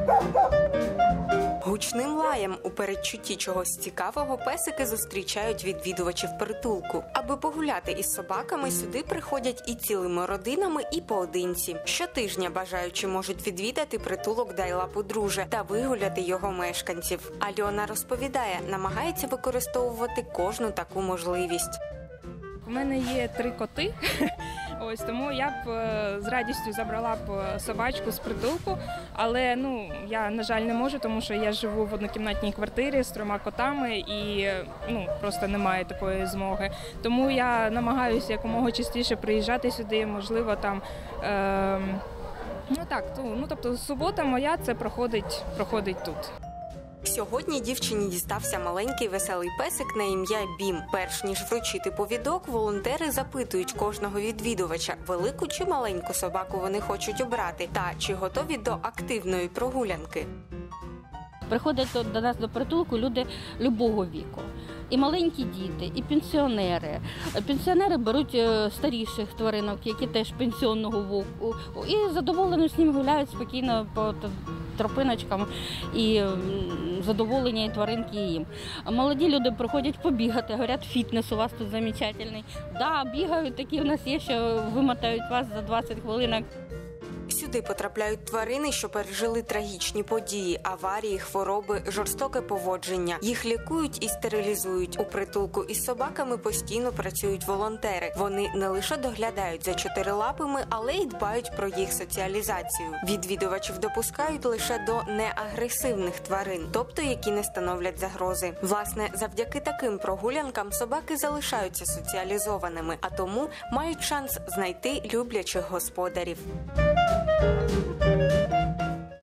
Гучним лаєм у передчутті чогось цікавого песики зустрічають відвідувачів притулку. Аби погуляти із собаками, сюди приходять і цілими родинами, і поодинці. Щотижня бажаючі можуть відвідати притулок «Дай лапу, друже» та вигуляти його мешканців. Альона розповідає, намагається використовувати кожну таку можливість. У мене є 3 коти, тому я б з радістю забрала б собачку з притулку, але я, на жаль, не можу, тому що я живу в однокімнатній квартирі з 3 котами і просто немає такої змоги. Тому я намагаюся якомога частіше приїжджати сюди, можливо, там, тобто субота моя це проходить тут. Сьогодні дівчині дістався маленький веселий песик на ім'я Бім. Перш ніж вручити повідок, волонтери запитують кожного відвідувача, велику чи маленьку собаку вони хочуть обрати, та чи готові до активної прогулянки. Приходять до нас до притулку люди любого віку. І маленькі діти, і пенсіонери. Пенсіонери беруть старіших тваринок, які теж пенсіонного віку, і задоволено з ними гуляють спокійно по тропиночкам, і задоволення і тваринки їм. Молоді люди приходять побігати, говорять, фітнес у вас тут замечательний. Да, бігають, такі в нас є, що вимотають вас за 20 хвилин. Сюди потрапляють тварини, що пережили трагічні події, аварії, хвороби, жорстоке поводження. Їх лікують і стерилізують. У притулку із собаками постійно працюють волонтери. Вони не лише доглядають за чотирилапими, але й дбають про їх соціалізацію. Відвідувачів допускають лише до неагресивних тварин, тобто які не становлять загрози. Власне, завдяки таким прогулянкам собаки залишаються соціалізованими, а тому мають шанс знайти люблячих господарів.